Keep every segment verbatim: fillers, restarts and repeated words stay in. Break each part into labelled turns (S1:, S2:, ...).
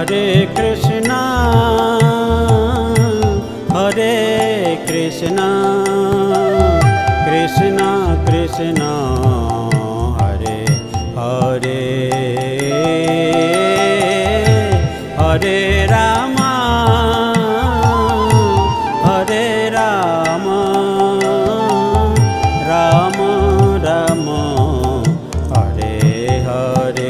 S1: Hare Krishna Hare Krishna Krishna Krishna Hare Hare Hare Rama Hare Rama Ram Ram Hare Hare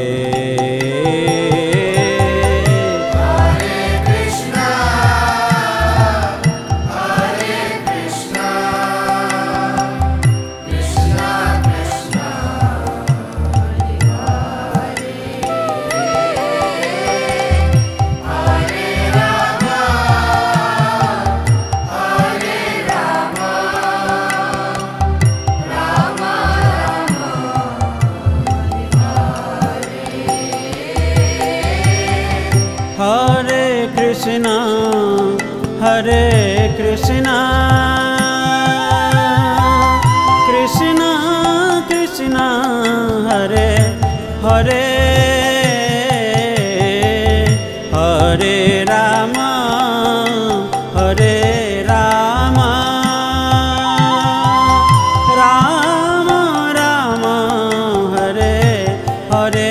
S1: Hare Krishna Hare Krishna Krishna Krishna Hare Hare Hare Ram Hare Ram Ram Ram Hare Hare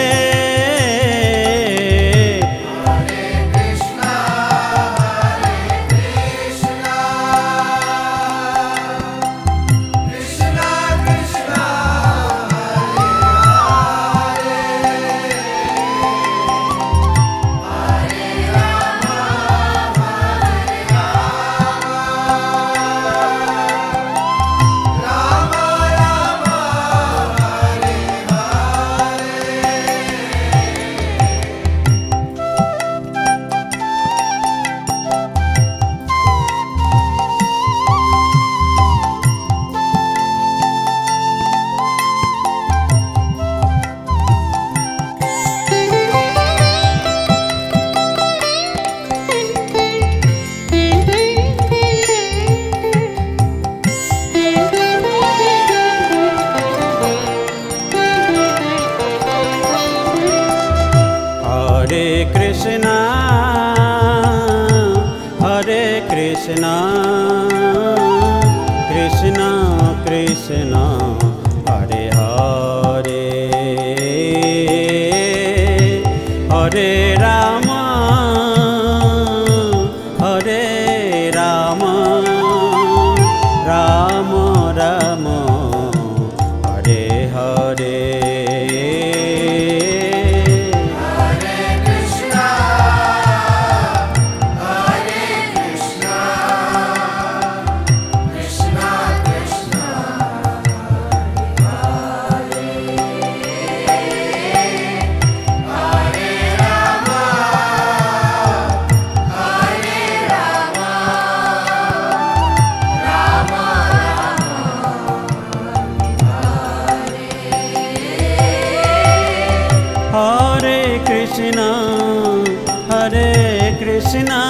S1: Hare Krishna Hare Krishna Krishna Krishna Hare Hare Hare Ram Hare Ram Ram Ram Hare Hare Hare Krishna Hare Krishna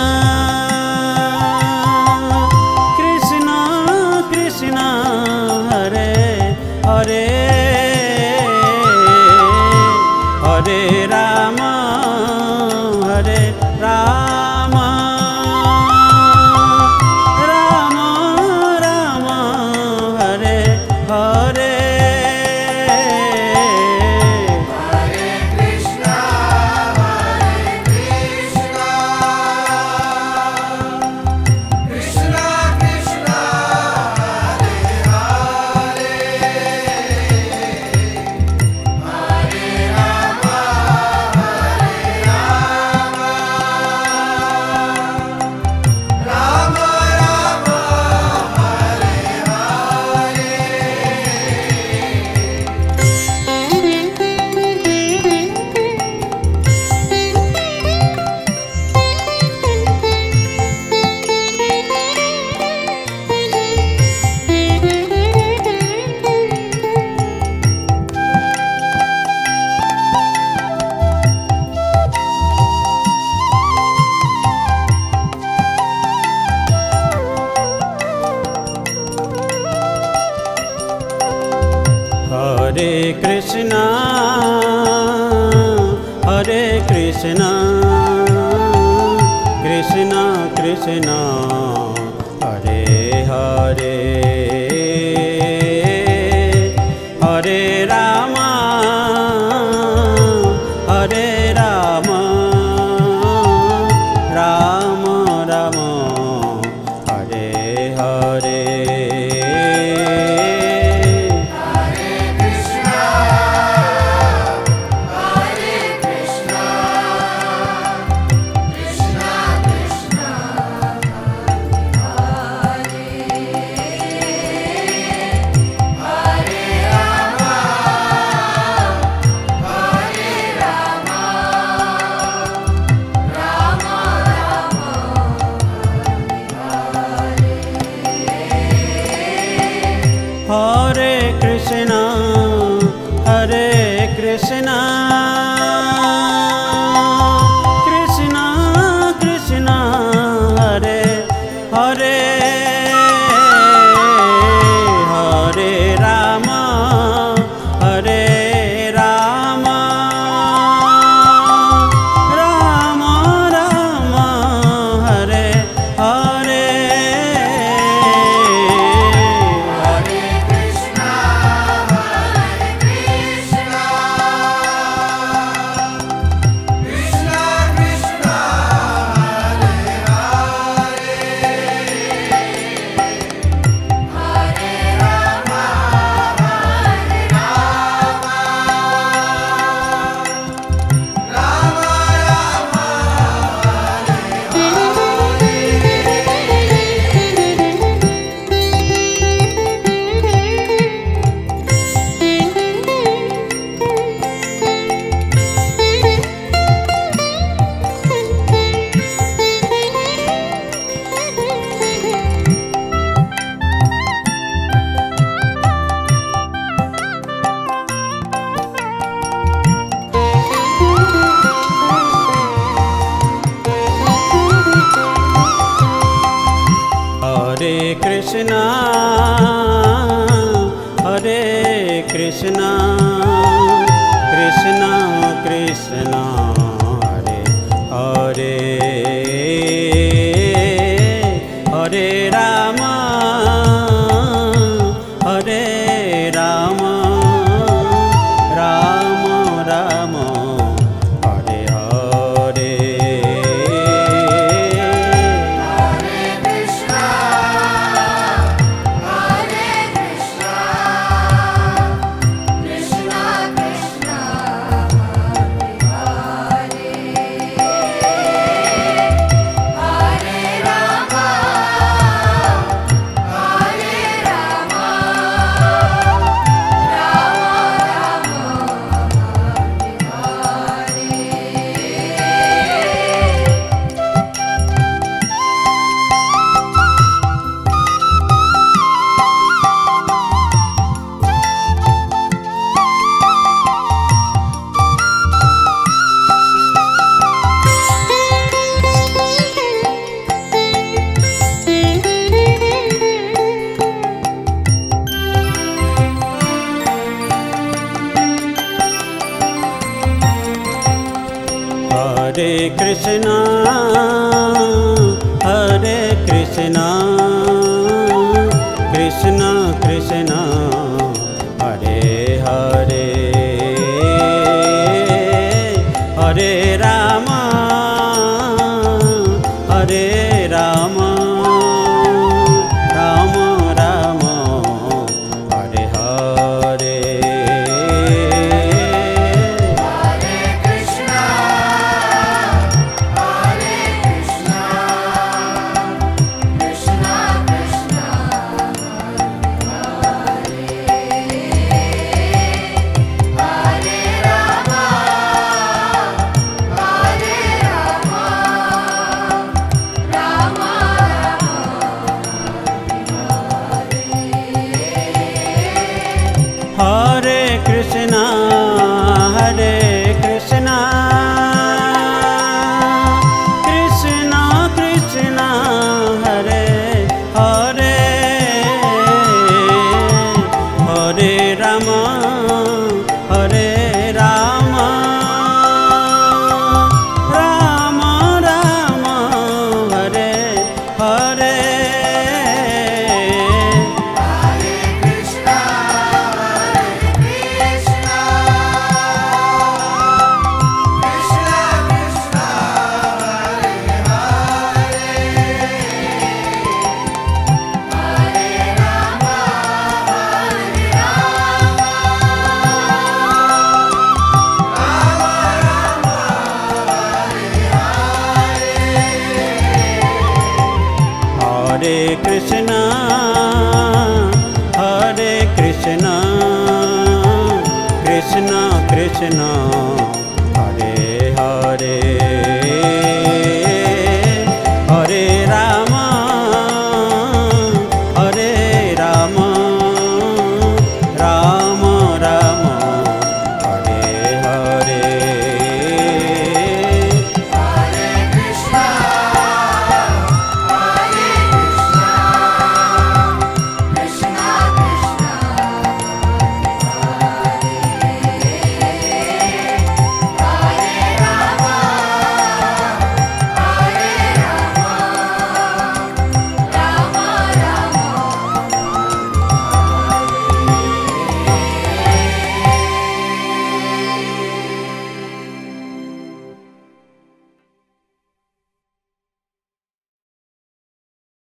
S1: Krishna Krishna Hare Hare Hare Ram Hare Ram Ram Ram Hare Hare Hare Krishna Hare Krishna Krishna Hare Hare Hare Rama Hare Rama Rama Rama Hare Hare Hare Krishna, Hare Krishna, Krishna Krishna, Hare Hare, Hare Rama, Hare Rama, Rama Rama, Hare Hare. Hare Krishna, Hare Krishna, Krishna Krishna, Hare Hare, Hare Rama, Hare Rama, Rama Rama, Hare Hare. Hare Krishna, Hare Krishna, Krishna Krishna, Hare Hare, Hare Rama, Hare Rama, Rama Rama, Hare Hare.
S2: Hare
S1: Krishna Hare Krishna Krishna Krishna Hare Hare.